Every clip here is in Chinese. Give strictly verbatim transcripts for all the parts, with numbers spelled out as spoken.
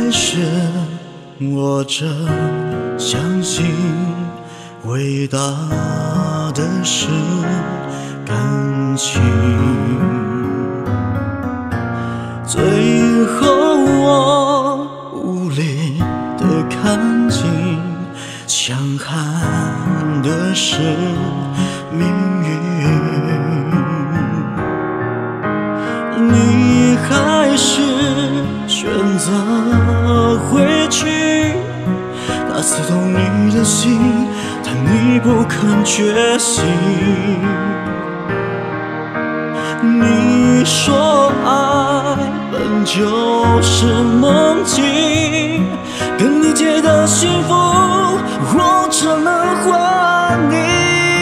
其实我真相信，伟大的是感情。最后我无力的看尽，强悍的是命运。你还是选择回去，他刺痛你的心，但你不肯觉醒。你说爱本就是梦境，跟你借的幸福，我只能还你。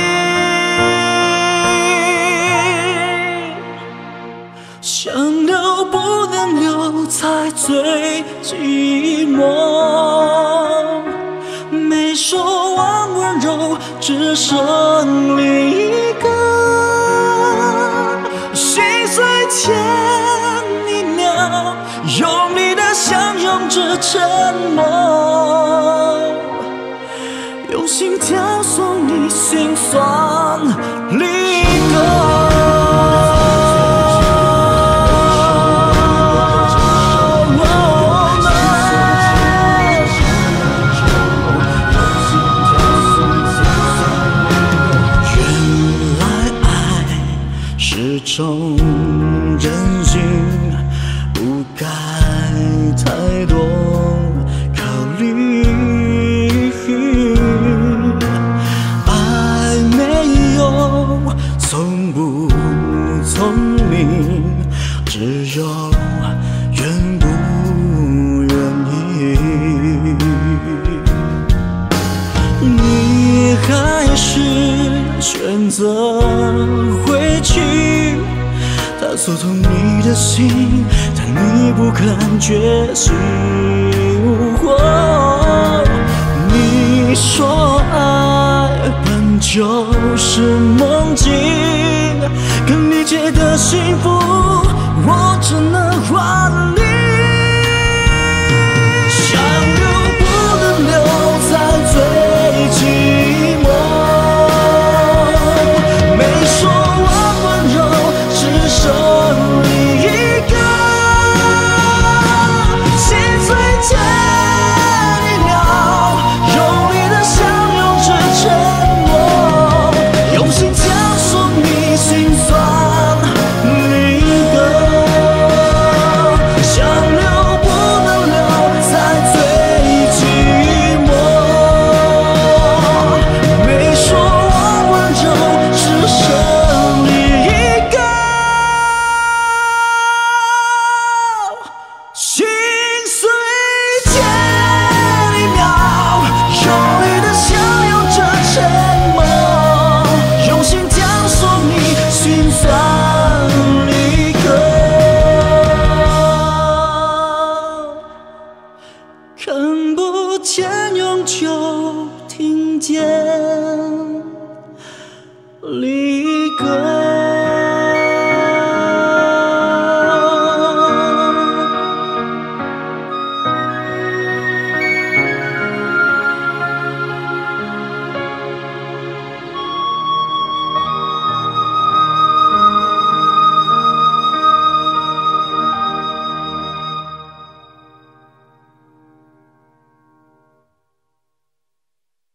想留不能留，才最寂寞。没说完温柔，只剩另一个。心碎前一秒，用力的相拥着沉默，用心跳送你心酸离歌。种人性不该太多考虑，爱没有聪不聪明，只有愿不愿意。你还是选择回去，他触痛你的心，但你不肯觉醒。哦，你说爱本就是梦境，跟你借的幸福。